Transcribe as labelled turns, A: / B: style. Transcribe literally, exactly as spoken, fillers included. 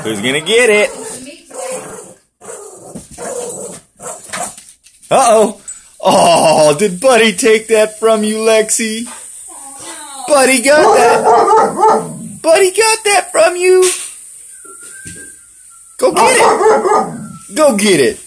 A: Who's gonna get it? Uh-oh. Oh, did Buddy take that from you, Lexy? Buddy got that. Buddy got that from you. Go get it. Go get it.